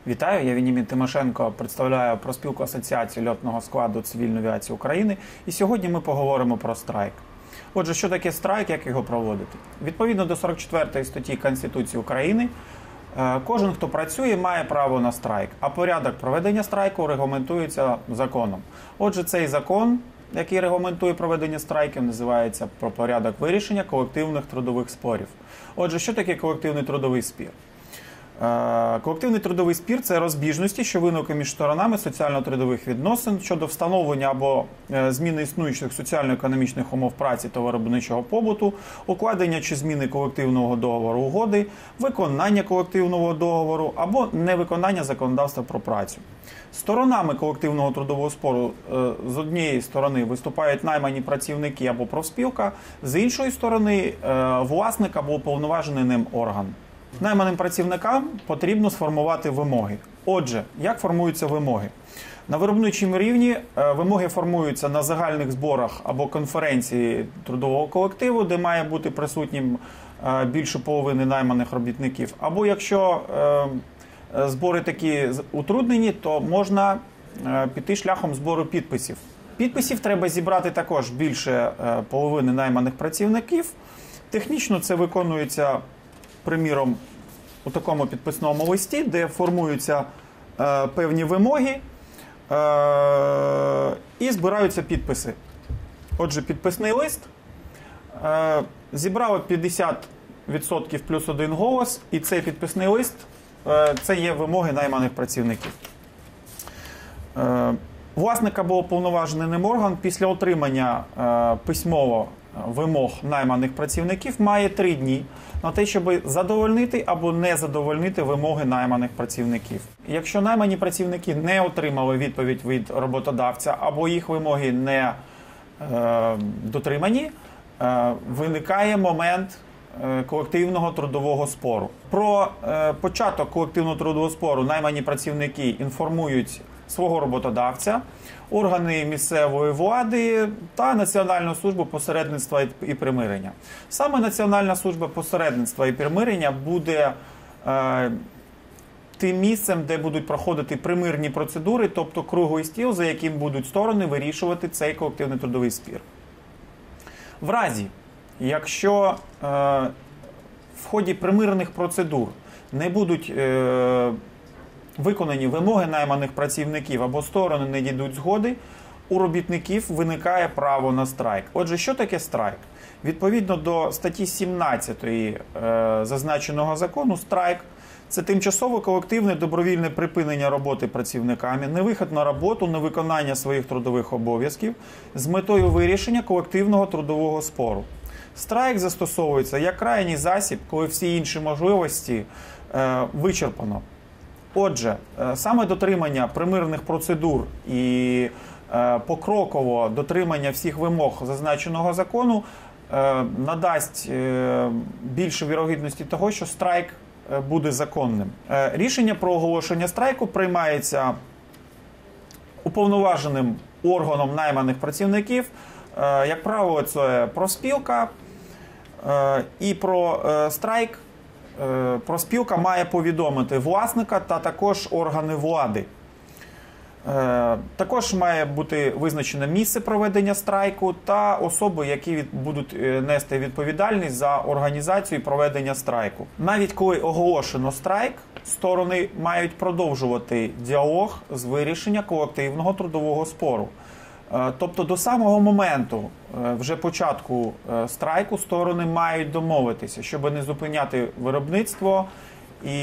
Вітаю, я Венімін Тимошенко, представляю профспілку Асоціації льотного складу Цивільної авіації України. І сьогодні ми поговоримо про страйк. Отже, що таке страйк, як його проводити? Відповідно до 44 статті Конституції України, кожен, хто працює, має право на страйк, а порядок проведення страйку регламентується законом. Отже, цей закон, який регламентує проведення страйків, називається «Про порядок вирішення колективних трудових спорів». Отже, що таке колективний трудовий спір? Колективний трудовий спір – це розбіжності, що виникли між сторонами соціально-трудових відносин щодо встановлення або зміни існуючих соціально-економічних умов праці та виробничого побуту, укладення чи зміни колективного договору угоди, виконання колективного договору або невиконання законодавства про працю. Сторонами колективного трудового спору з однієї сторони виступають наймані працівники або профспілка, з іншої сторони власник або уповноважений ним орган. Найманим працівникам потрібно сформувати вимоги. Отже, як формуються вимоги? На виробничому рівні вимоги формуються на загальних зборах або конференції трудового колективу, де має бути присутнім більше половини найманих робітників. Або якщо збори такі утруднені, то можна піти шляхом збору підписів. Підписів треба зібрати також більше половини найманих працівників. Технічно це виконується, приміром, у такому підписному листі, де формуються певні вимоги і збираються підписи. Отже, підписний лист зібрало 50% плюс один голос, і цей підписний лист – це є вимоги найманих працівників. Власник або уповноважений ним орган після отримання письмово вимог найманих працівників має 3 дні на те, щоб задовольнити або не задовольнити вимоги найманих працівників. Якщо наймані працівники не отримали відповідь від роботодавця або їх вимоги не дотримані, виникає момент колективного трудового спору. Про початок колективного трудового спору наймані працівники інформують свого роботодавця, органи місцевої влади та Національну службу посередництва і примирення. Саме Національна служба посередництва і примирення буде тим місцем, де будуть проходити примирні процедури, тобто круглий стіл, за яким будуть сторони вирішувати цей колективний трудовий спір. В разі, якщо в ході примирних процедур не будуть виконані вимоги найманих працівників або сторони не дійдуть згоди, у робітників виникає право на страйк. Отже, що таке страйк? Відповідно до статті 17 зазначеного закону, страйк – це тимчасове колективне добровільне припинення роботи працівниками, невихід на роботу, невиконання своїх трудових обов'язків з метою вирішення колективного трудового спору. Страйк застосовується як крайній засіб, коли всі інші можливості вичерпано. Отже, саме дотримання примирних процедур і покроково дотримання всіх вимог зазначеного закону надасть більше вірогідності того, що страйк буде законним. Рішення про оголошення страйку приймається уповноваженим органом найманих працівників, як правило, це профспілка, і про страйк профспілка має повідомити власника та також органи влади. Також має бути визначене місце проведення страйку та особи, які будуть нести відповідальність за організацію і проведення страйку. Навіть коли оголошено страйк, сторони мають продовжувати діалог з вирішення колективного трудового спору. Тобто до самого моменту вже початку страйку сторони мають домовитися, щоб не зупиняти виробництво і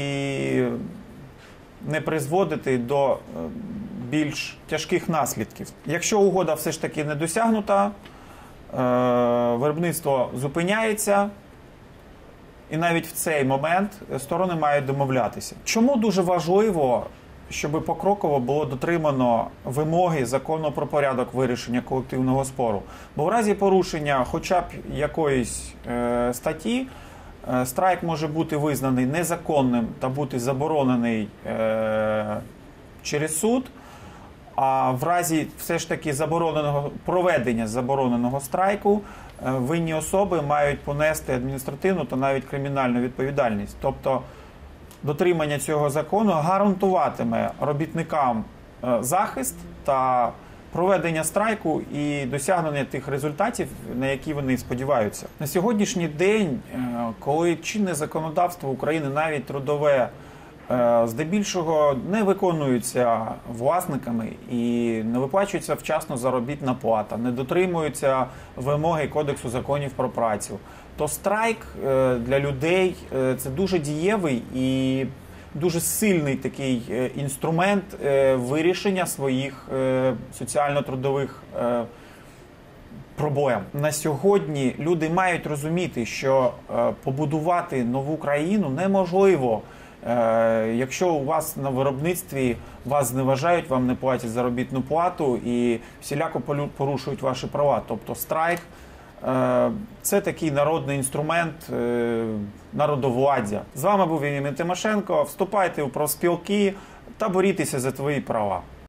не призводити до більш тяжких наслідків. Якщо угода все ж таки не досягнута, виробництво зупиняється, і навіть в цей момент сторони мають домовлятися. Чому дуже важливо, щоб покроково було дотримано вимоги закону про порядок вирішення колективного спору? Бо в разі порушення хоча б якоїсь статті, страйк може бути визнаний незаконним та бути заборонений через суд, а в разі все ж таки проведення забороненого страйку винні особи мають понести адміністративну та навіть кримінальну відповідальність. Тобто дотримання цього закону гарантуватиме робітникам захист та проведення страйку і досягнення тих результатів, на які вони сподіваються. На сьогоднішній день, коли чинне законодавство України, навіть трудове, здебільшого не виконуються власниками і не виплачується вчасно заробітна плата, не дотримуються вимоги Кодексу законів про працю, то страйк для людей – це дуже дієвий і дуже сильний такий інструмент вирішення своїх соціально-трудових проблем. На сьогодні люди мають розуміти, що побудувати нову країну неможливо, якщо у вас на виробництві вас зневажають, вам не платять заробітну плату і всіляко порушують ваші права. Тобто страйк – це такий народний інструмент народовладдя. З вами був Веніамін Тимошенко. Вступайте у профспілки та борітеся за твої права.